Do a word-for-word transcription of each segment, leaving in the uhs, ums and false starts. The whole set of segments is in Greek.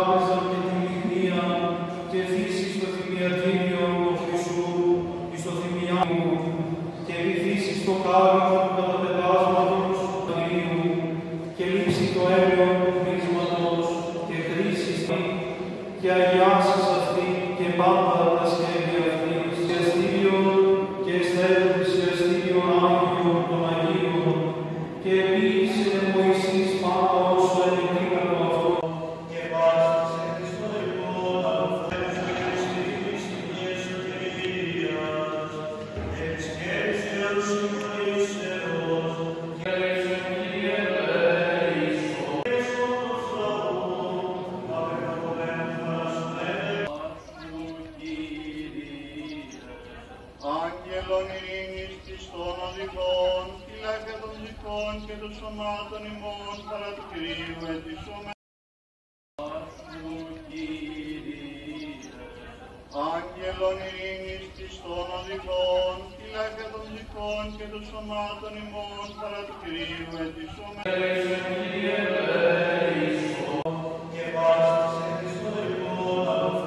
τράπεζα και την λιχνία και θύσεις στο θυμιατήριο του Χριστού εις το θυμιάμου και βυθίσεις το κάρβο του καταπετάσματος του Αγίου και λείψει το έλαιο του χρήσματος και χρήσεις και αγιάσεις αυτή και πάντα τα σχέδια αυτής και αστήριον και εστέλνεις και αστήριον Άγιον των Αγίων και επίησε Μωυσής πάντα όσο ενεκρίνατο αυτό και πάσησε Χριστό λοιπόν αφαίρεσαι και στήριξ την Ιεσουκρίας και σκέψεως συμφωνήσεως και λέξε Κύριε ελέησον έσω τους λαούς απεκαπολέμφας Άγγελον ειρήνης πιστών οδηγών, φυλάκια των δικών και των σωμάτων ημών παρά του Κυρίου ετησόμεν. Άγγελον ειρήνης πιστών οδηγών, φυλάκια των δικών και των σωμάτων ημών παρά του Κυρίου ετησόμεν. Ελέησον Κύριε ελέησον και πάσησε Χριστό λοιπόν.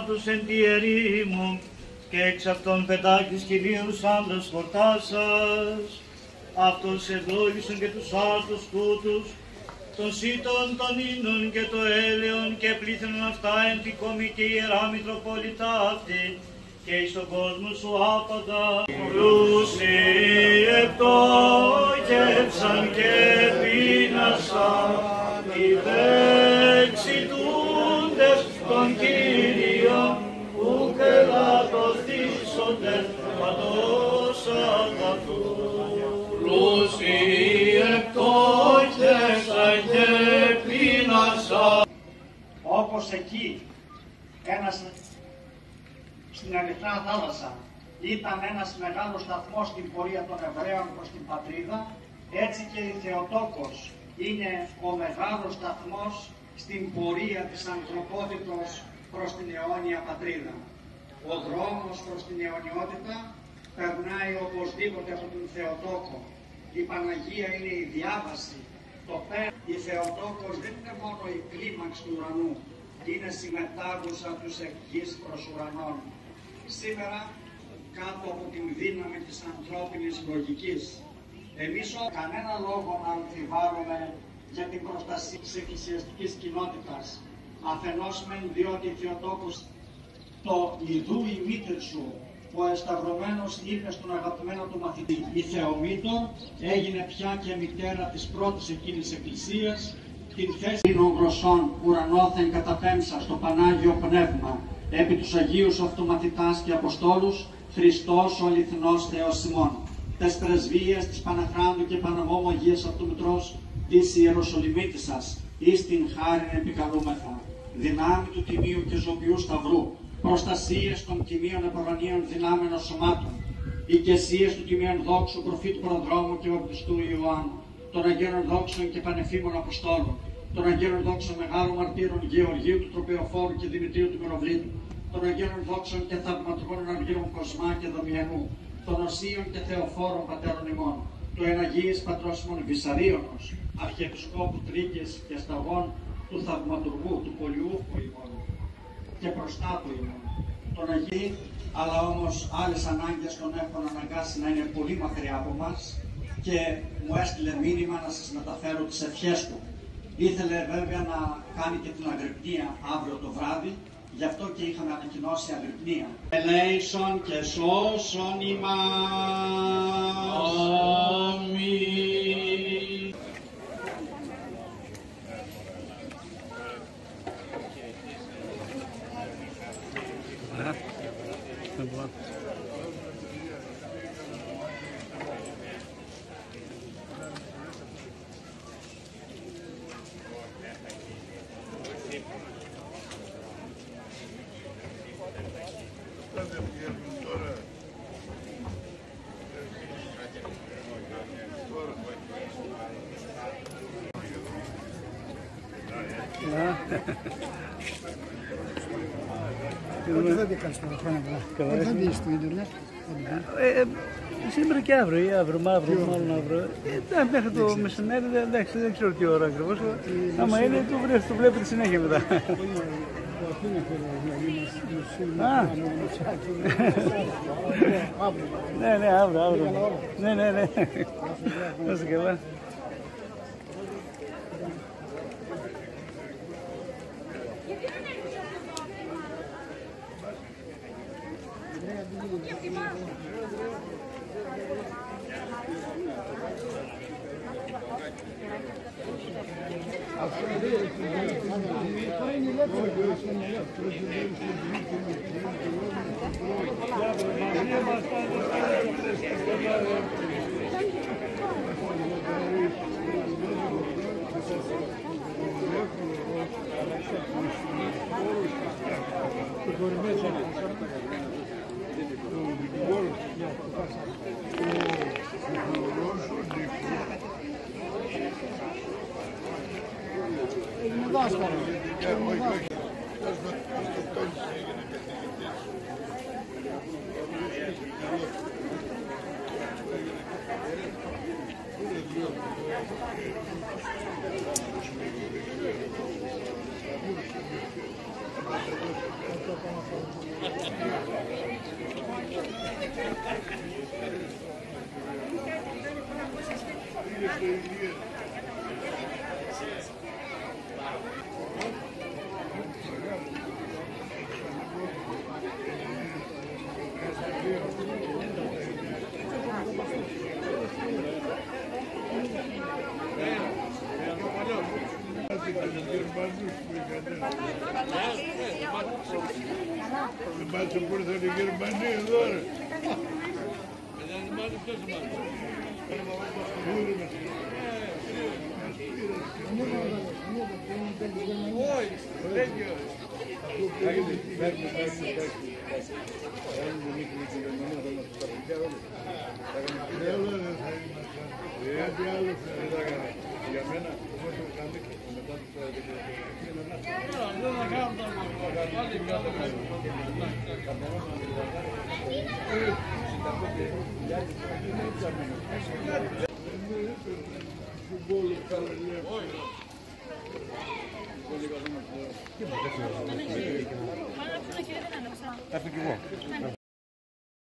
θανάτους εν τη ερήμου, και εξ αυτών πετάκης Κυρίους άντρας χορτάσας. Αυτός ευλόγησαν και τους άρτους τούτους, των σύτων, των ίνων και το έλεον, και πλήθυνον αυτά εν τη κομική Ιερά Μητροπολιτά αυτή, και εις τον κόσμο σου άπαντα. Πλούσιοι επτόχευσαν και πείνασαν, οι δεξιτούντες των Κύριων, ουκ ελαττωθήσονται παντός αγαθού. Πλούσιοι επτόχευσαν και πείνασαν. Όπως εκεί ένας στην Ερυθρά θάλασσα ήταν ένας μεγάλος σταθμός στην πορεία των Εβραίων προς την πατρίδα, έτσι και η Θεοτόκος είναι ο μεγάλος σταθμός στην πορεία της ανθρωπότητος προς την αιώνια πατρίδα. Ο δρόμος προς την αιωνιότητα περνάει οπωσδήποτε από τον Θεοτόκο. Η Παναγία είναι η διάβαση, το πέρα. Η Θεοτόκος δεν είναι μόνο η κλίμαξ του ουρανού, είναι συμμετάγουσα τους εκ γης προς ουρανών. Σήμερα, κάτω από την δύναμη της ανθρώπινης λογικής, εμείς κανένα λόγο να αμφιβάλλουμε για την προστασία της εκκλησιαστικής κοινότητας. Αφενός μεν διότι η Θεοτόκος το «Ιδού η μήτρη σου», ο εσταυρωμένος είπε στον αγαπημένο του μαθητή. Η Θεομήτωρ έγινε πια και μητέρα της πρώτης εκείνης εκκλησίας, την θέση των γλωσσών ουρανόθεν καταπέμψα στο Πανάγιο Πνεύμα, επί τους Αγίους Αυτομαθητάς και Αποστόλους, Χριστός ο αληθινός Θεός ημών. Τες πρεσβείες της Παναχράντου και Παναγόμου Αγίας Αυτομητρός της Ιεροσολυμίτισσας, εις την χάριν επικαλούμεθα. Δυνάμει του Τιμίου και Ζωοποιού Σταυρού, προστασίες των τιμίων επορανίων δυνάμενων σωμάτων, οικεσίες του τιμίων δόξου προφήτου Προδρόμου και βαπτιστού Ιωάννου, των Αγγέλων δόξων και πανεφήμων Αποστόλων, των Αγγέλων δόξων μεγάλων μαρτύρων Γεωργίου του Τροπεοφόρου και Δημητρίου του Μυροβλήτου, των Αγγέλων δόξων και θαυματουργών Αργύρων Κοσμά και Δομιανού, των Οσίων και Θεοφόρων Πατέρων ημών, του Εναγίης Πατρός ημών Βυσαρίωνος, Αρχιεπισκόπου Τρίκης και Σταγών, του Θαυματουργού, του Πολιούχου ημών και προστάτου ημών, τον Αγίη, αλλά όμως άλλες ανάγκες τον έχουν αναγκάσει να είναι πολύ μακριά από μας και μου έστειλε μήνυμα να σας μεταφέρω τις ευχές του. Ήθελε βέβαια να κάνει και την αγρυπνία αύριο το βράδυ, γι' αυτό και είχαμε ανακοινώσει αγρυπνία. Ελέησον και σώσον ημάς. Αμήν. Ότι δεν την κάνεις τώρα χρόνια πολλά. Ότι δεν δεις το ίντερνετ. Σήμερα και αύριο ή αύριο, μαύρο, μάλλον αύριο. Μέχρι το μεσημέρι, εντάξει, δεν ξέρω τι ώρα ακριβώς. Άμα είναι, το βλέπετε συνέχεια μετά. Ναι, ναι, αύριο, αύριο. Ναι, ναι, ναι. Να είστε καλά. Thank you. Δεν πάτσε που ήρθαν οι Γερμανοί εδώ ρε. Κάτι άλλο θα έκανε για μένα, όπως το κάνει μετά το Θα έρθω κι εγώ.